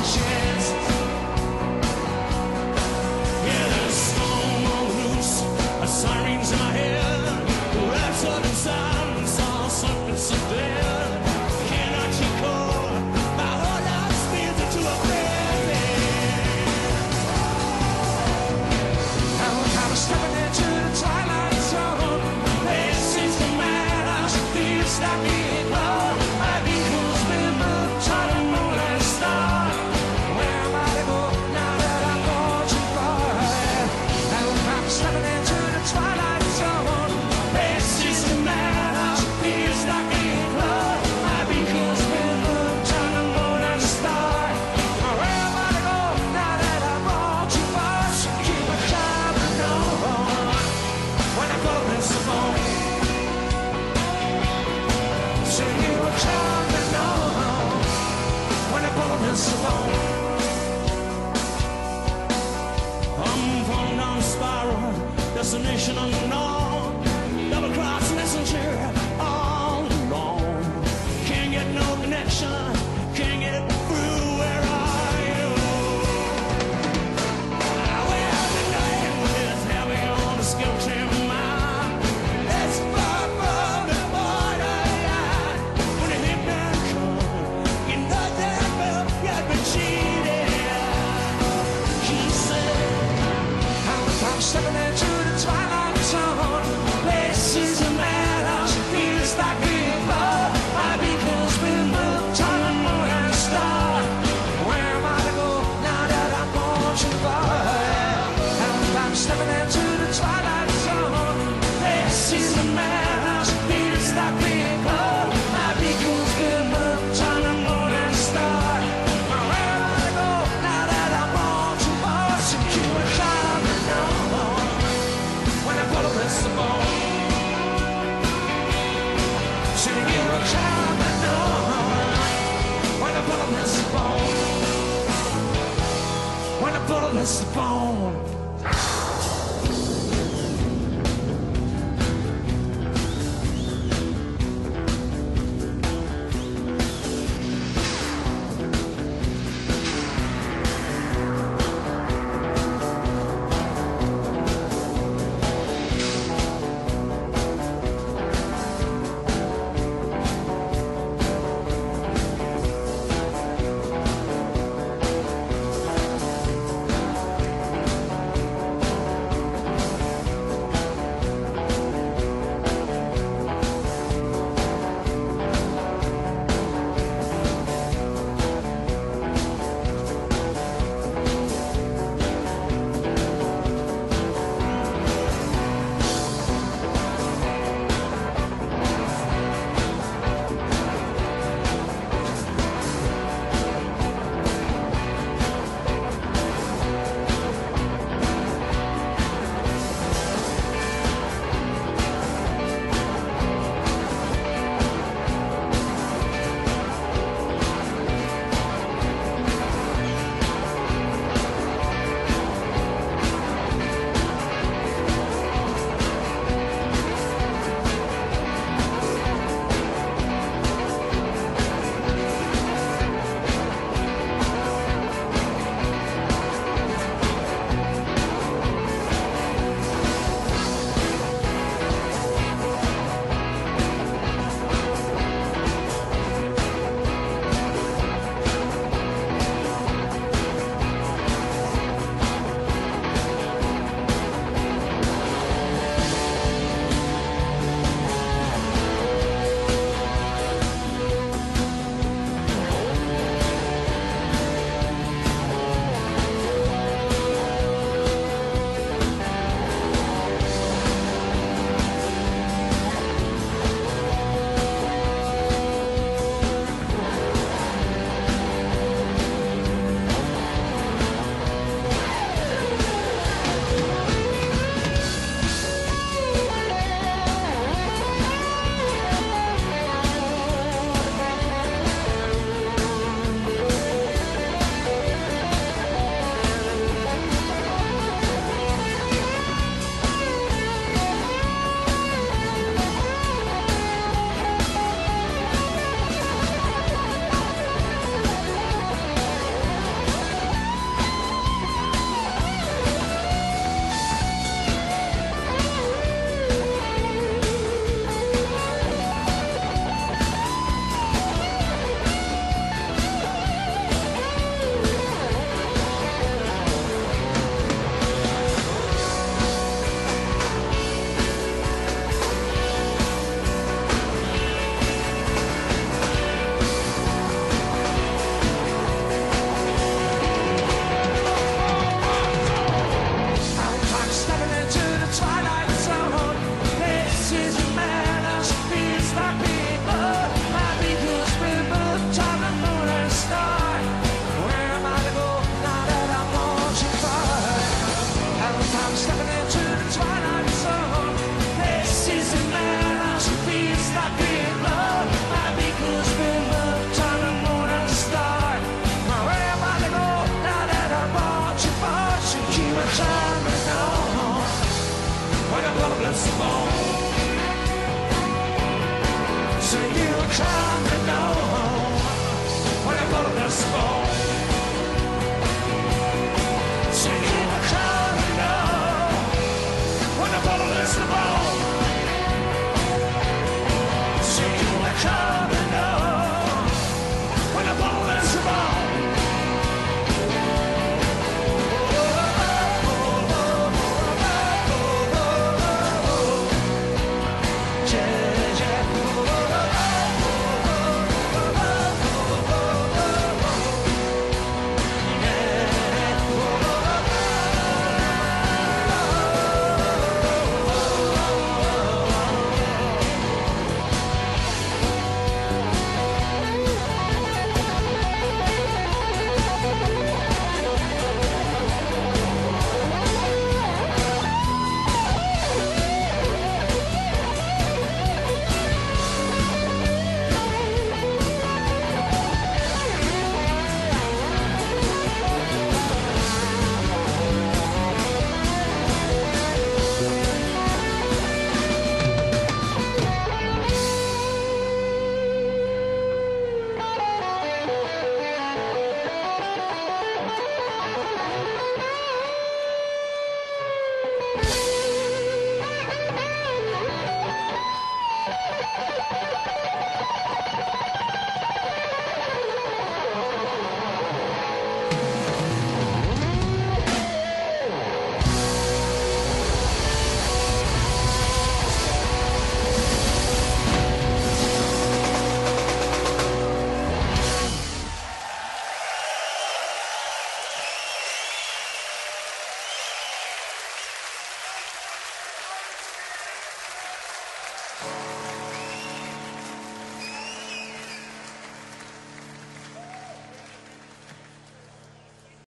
chance. Yeah, there's a storm on the loose, a sirens in my head, raps up in silence, all something so dead. Cannot keep cold, my whole life spins into a present. I'm stepping into the twilight zone. This is the madhouse, feels like being low. My vehicle's been moved, trying to move and start. Where am I to go now that I'm gone too far? I'm stepping into the twilight zone. This is the madhouse, feels like being low. My vehicle's been moved, trying to move and start. Where am I to go now that I'm gone too far? So keep a coming on when I go against the phone. So you were coming on when I go against the phone. I'm falling down a spiral, destination unknown. Double cross messenger all alone. Can't get no connection, can't get through. Where are you? Well, the night was heavy on the skeleton mind. It's far from the borderline. When the hitman comes, you know that you've been cheated. He said, I'm stepping into the twilight zone. This is a madhouse, feels like being low. My vehicle's been moved, trying to move and start. Where am I to go now that I'm gone too far? I'm stepping into the twilight zone. This is a madhouse, feels like being low. My vehicle's been moved, trying to move and start. Where am I to go now that I'm gone too far? So keep it coming on when I pull against the bone. So you were coming on when I pull against the bone. When I pull against the bone.